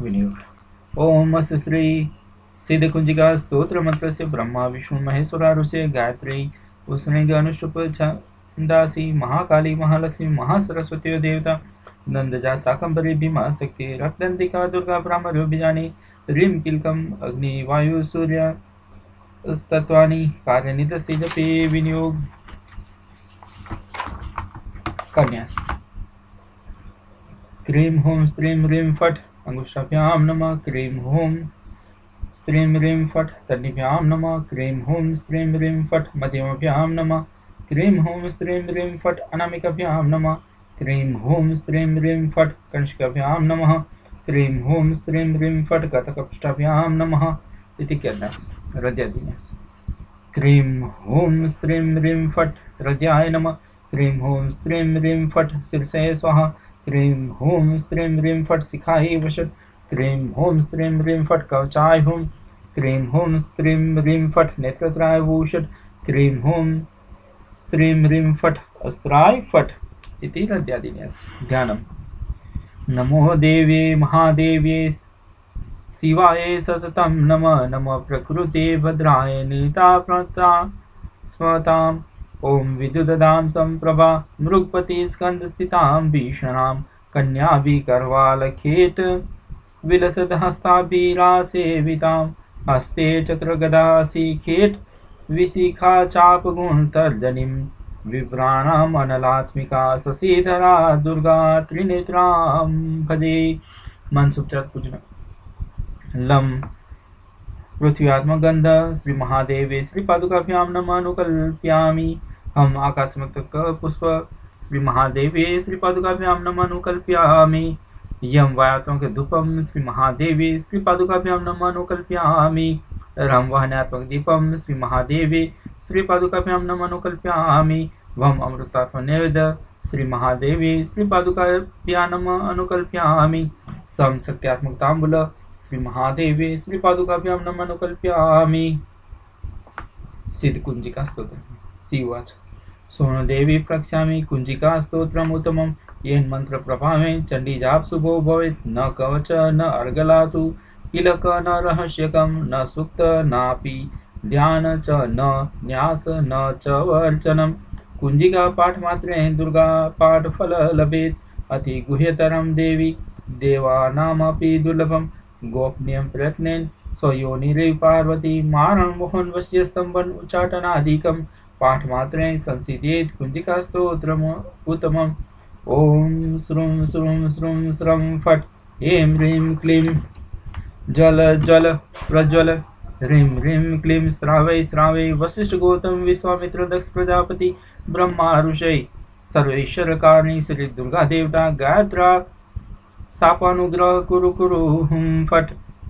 विनियोग। ओम अस्य श्री सिद्ध कुंजिका स्तोत्र मंत्र से ब्रह्मा विष्णु महेश्वरा ऋषि गायत्री उसने अनुष्टुप छंदासी महाकाली महालक्ष्मी महासरस्वती देवता नंदजा शाकंभरी भीमा शक्ति रत्नंदिका दुर्गा ब्रह्म बीजानी ह्रीं किलकम अग्नि वायु सूर्य तत्वानि कार्यनिधि जपे विनियोग। कन्यास क्रीं हूं स्त्रीं ह्रीं फट् अंगुष्ठाभ्यां नमः। क्रीं हूं स्त्रीं ह्रीं फट् तन्निभ्यां नमः। क्रीं हूं स्त्रीं ह्रीं फट् मध्यमाभ्यां नमः। क्रीं हूं स्त्रीं ह्रीं फट् अनामिकाभ्यां नमः। क्रीं हूं स्त्रीं ह्रीं फट् कंशिकाभ्यां नमः। क्रीं हूं स्त्रीं ह्रीं फट् गतकपृष्ठाभ्यां नमः। इति कन्यास हृदयादिन्यास। क्रीं हूं स्त्रीं ह्रीं फट् हृदयाय नमः। क्रीं हूं स्त्रीं ह्रीं फट् शीर्षे स्वाहा। क्रीं हूं स्त्रीं ह्रीं फट् शिखायै वषट्। क्रीं हूं स्त्रीं ह्रीं फट् कवचाय हुं। क्रीं हूं स्त्रीं ह्रीं फट् नेत्रत्राय वूषट्। क्रीं हूं स्त्रीं ह्रीं फट् अस्त्राय फट्। इति हृदयादिन्यास। ध्यानम्। नमो देव्ये महादेव्ये शिवाय सततं नमः। नमः प्रकृते भद्राय नीता स्मताम्। ओम विद्युददां संप्रभा मृगपति स्कंद स्थितां भीषणां कन्याभिकर्वालखेट विलसद हस्ताभिरासेवितां। हस्ते चक्रगदासीखेट विशिखा चापगुण तर्जनीं। विभ्राणाम् अनलात्मिका शशिधरा दुर्गा त्रिनेत्रां भजे। मनसुपचार पूजन। लम पृथ्व्यात्मगंध श्री महादेवे श्री पादुकाभ्यां नमः अनुकल्प्यामि। हम आकाशमस्तक पुष्प श्री महादेवे श्री पादुकाभ्यां नमः अनुकल्प्यामि। यम वायात्मक धूपम श्री महादेवे श्री पादुकाभ्यां नमः अनुकल्प्यामि। रम वहनात्मक दीपम श्री महादेवे श्री पादुकाभ्यां नमः अनुकल्प्यामि। वम अमृतात्मक नैवेद्य श्री महादेवे श्री पादुकाभ्यां नमः अनुकल्प्यामि। सम सत्यात्मक तांबूल श्री महादेवे श्री पादुकाभ्यां नमः अनुकल्प्यामि। सिद्ध कुंजिका स्तोत्र। शिवाच सोनदेवी प्रक्ष्यामि कुंजिका स्तोत्रम् उत्तमम्। येन मंत्र प्रभावेन चंडी जाप शुभो भवेत्। न कवच न अर्गलातु किलक न रहस्यकं न सूक्त नापि ध्यान च न न्यास न च वर्चनम्। कुंजिका पाठ मात्रेण दुर्गा पाठ फल लभेत्। अति गुह्यतरं देवी देवानामपि दुर्लभम्। गोपनीयं प्रयत्नेन स्वयोनिरेव पार्वती मारण मोहन वश्य स्तंभन उच्चाटनादिकं पाठ मात्रेण संसिद्ध्येत् कुंजिका स्तोत्रम् उत्तमम्। ओम श्रूं श्रूं श्रूं श्रं फट् ऐं ह्रीं क्लीं ज्वल ज्वल प्रज्वल। ह्रीं ह्रीं क्लीं स्रावै स्रावै वसिष्ठ गौतम विश्वामित्र दक्ष प्रजापति ब्रह्मा ऋषय सर्वेश्वर कारणी श्री दुर्गा देवता गायत्रा सापानुग्रह कुरु कुरु हुं फट्।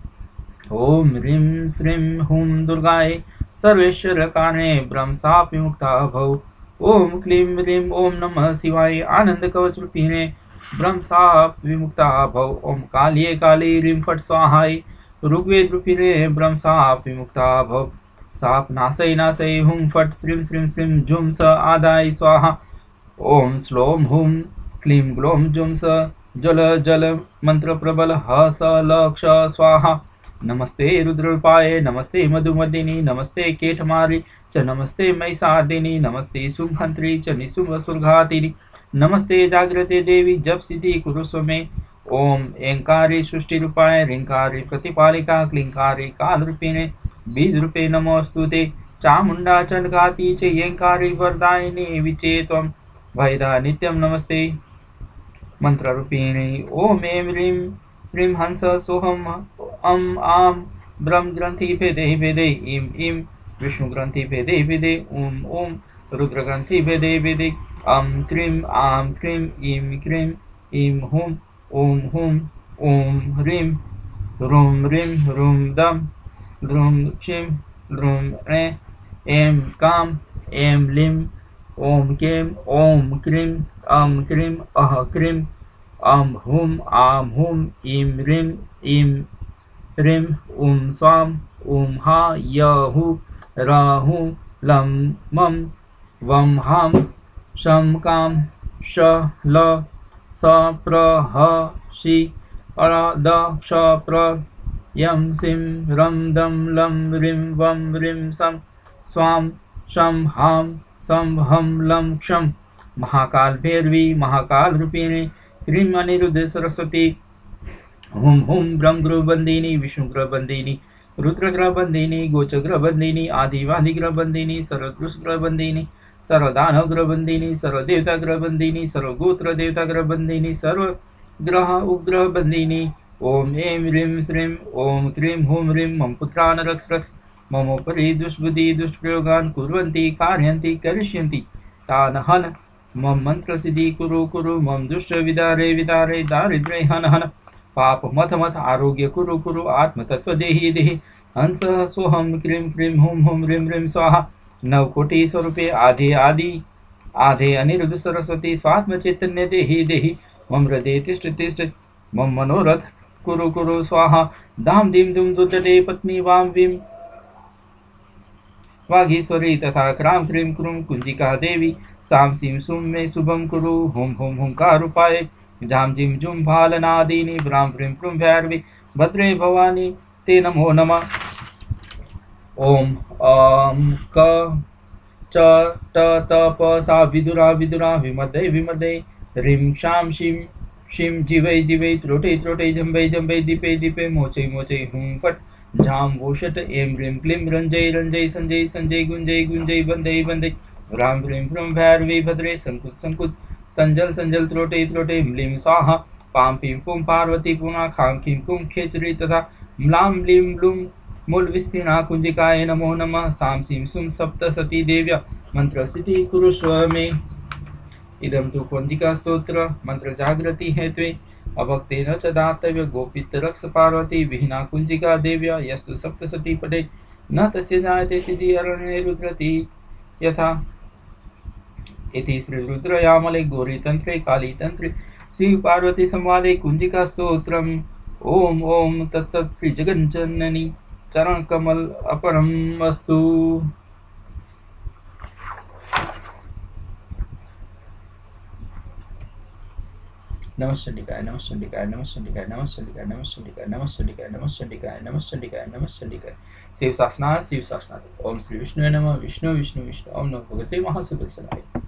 ओम ह्रीं श्रीं हुं दुर्गाय सर्वेश्वर कारणे ब्रह्म साप विमुक्ता भव। ओम क्लीं ह्रीं ओम नमः शिवाय आनंद कवच रूपिणे ब्रह्म साप विमुक्ता भव। ओम कालिये काली ह्रीं फट् स्वाहाय ऋग्वेद रूपिणे ब्रह्म साप विमुक्ता भव। साप नासय नासय हुं फट् श्रीं श्रीं श्रीं जुं स आदाय स्वाहा। ओम श्लों हुं क्लीं ग्लौं जुं स जल जल मंत्र प्रबल ह स ल क्ष स्वाहा। नमस्ते रुद्ररूपाय नमस्ते मधुमदिनी नमस्ते केटमारी च नमस्ते महिषादिनी नमस्ते शुंभंत्री च निशुंभ सुरघातिनी नमस्ते जागृते देवी जप सिद्धि कुरुस्व मे। ओम ऐंकारी सृष्टि रूपाय ह्रींकारी प्रतिपालिका क्लींकारी काल रूपिणे बीज रूपे नमोस्तुते। चामुंडा चंडघाती च ऐंकारी वरदायिनी विचेत्वं भयदा नित्यं नमस्ते। मंत्र रूपिणी ओम ऐं ह्रीं श्रीं हंस सोहम अम आम ब्रह्म ग्रंथि भेदे भेदे इम इम विष्णु ग्रंथि भेदे भेदे ओम ओम रुद्र ग्रंथि भेदे भेदे अम क्रीं आम क्रीं इम क्रीं इम हुं ओम हुं ओम ह्रीं रूं ह्रीं रूं दम द्रुं क्षिं द्रुं ऐं काम ऐं लीं ओम कें ओम क्रीं अम क्रीं अह क्रीं अम हुं आम हुं इम ह्रीं इम ह्रीं ऊं स्वाम ऊं हा यहु राहु लं मं वं हां शं कां श ल स प्र ह शि द क्ष प्र यम सिम रम दम लम रिम वम रिम सम स्वाम शम हाम सम हम लम क्षम। महाकाल भैरवी महाकाल रूपिणी क्रीम अनिरुद्ध सरस्वती। हुम हुम ब्रह्म ग्रह बंदिनी विष्णु ग्रह बंदिनी रुद्र ग्रह बंदिनी गोच ग्रह बंदिनी आदिवादी ग्रह बंदिनी सर्वदृश ग्रह बंदिनी सर्वदानव ग्रह बंदिनी सर्वदेवता ग्रह बंदिनी सर्वगोत्र देवता ग्रह बंदिनी सर्व ग्रह उपग्रह बंदिनी। ओम ऐं ह्रीं श्रीं ओम क्रीं हूं ह्रीं मम पुत्रान् रक्ष रक्ष ममोपरि दुष्बुद्धि दुष्प्रयोगान् कुर्वन्ति कारयन्ति करिष्यन्ति तान् हन। मम मंत्र सिद्धि कुरु कुरु मम दुष्ट विदारे विदारे दारिद्र्य हन हन। पाप मथ मथ आरोग्य कुरु कुरु आत्म तत्व देहि देहि। हंस सोहम क्रीं क्रीं हूं हूं ह्रीं ह्रीं स्वाहा। नवकोटि स्वरूपे आधे आदि आधे अनिरुद्ध सरस्वती स्वात्म चैतन्य देहि देहि। मम हृदय तिष्ठ तिष्ठ मम मनोरथ कुरु कुरु स्वाहा। दाम दीम दुम दुर्जटे पत्नी वाम वीम वागीश्वरी तथा क्राम क्रीं क्रूं कुंजिका देवी। साम सीम सुम में शुभम कुरु हुम हुम हुंकारूपाय। झाम जिम जुम भालनादीनि ब्रां प्रीं प्रूं भैरवी भद्रे भवानी ते नमो नमः। ओम क च ट त प सा विदुरा विदुरा विमदे विमदे ह्रीं शां शिं शिं जिवै जिवै त्रोटे त्रोटे जम्बै जम्बै दीपे दीपे मोचै मोचै हुं फट झाम वोषट ऐं ह्रीं क्लीं रञ्जय रञ्जय संजय संजय गुञ्जय गुञ्जय वन्दे वन्दे राम ह्रीं प्रूं भैरवी भद्रे संकुत संकुत संजल संजल त्रोटे त्रोटे म्लीं स्वाहा। पां पीं पुं पार्वती पुना खां खीं कुं खेचरी तथा म्लां म्लीं ब्लूं मूल विस्तीर्णा कुंजिकाय नमो नमः। सां सीं सुं सप्तसती देव्या मंत्र सिद्धि कुरुष्व मे। इदं तु कुंजिका स्तोत्र मंत्र जागृति हेत्वे अभक्तेन च दातव्य गोपित रक्ष पार्वती विहीना कुंजिका देव्या यस्तु सप्तसती पठे न तस्य जायते सिद्धि अरण्ये रुद्रति यथा। इति श्री रुद्रयामले गौरीतंत्रे कालीतंत्रे श्री पार्वती संवादे कुंजिका स्तोत्रम्। ओम ओम तत्सत् श्री जगज्जननी चरण कमल अपरम अस्तु। नमश्चंडिकाय नमश्चंडिकाय नमश्चंडिकाय नमश्चंडिकाय नमश्चंडिकाय नमश्चंडिकाय नमश्चंडिकाय नमश्चंडिकाय नमश्चंडिकाय। शिव शासनाथ शिव शासनाथ। ओम श्री विष्णु नमः। विष्णु विष्णु विष्णु। ओम नमो भगवते महासुदर्शनाय।